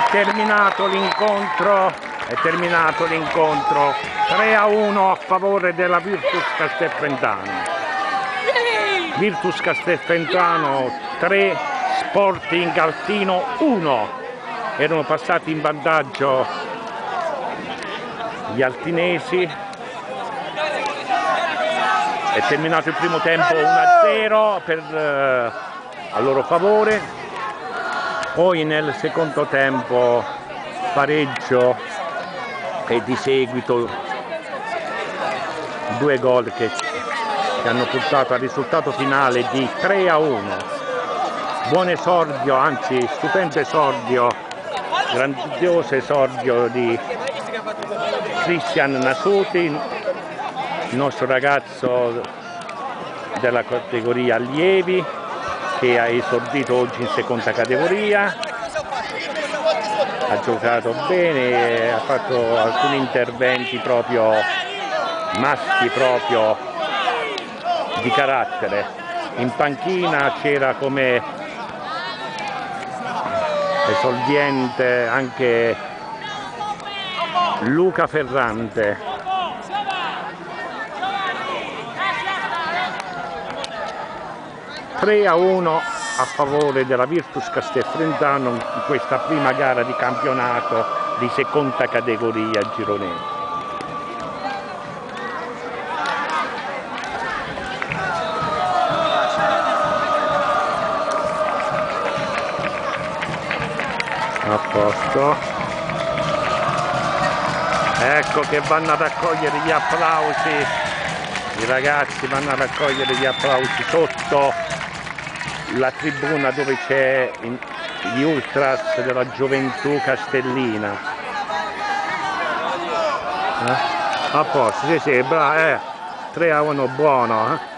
terminato l'incontro, 3-1 a favore della Virtus Castelfrentano. Virtus Castelfrentano 3, Sporting Altino 1. Erano passati in vantaggio gli altinesi. È terminato il primo tempo 1-0 a loro favore. Poi nel secondo tempo pareggio e di seguito 2 gol che hanno portato al risultato finale di 3-1. Buon esordio, anzi stupendo esordio, grandioso esordio di Cristian Nasuti, il nostro ragazzo della categoria allievi, che ha esordito oggi in seconda categoria, ha giocato bene, ha fatto alcuni interventi proprio maschi, proprio di carattere. In panchina c'era come esordiente anche Luca Ferrante. 3-1 a favore della Virtus Castelfrentano in questa prima gara di campionato di seconda categoria gironese. A posto. Ecco che vanno a raccogliere gli applausi, i ragazzi vanno a raccogliere gli applausi sotto la tribuna dove c'è gli ultras della gioventù castellina. A posto, sì, bravo, 3-1 buono.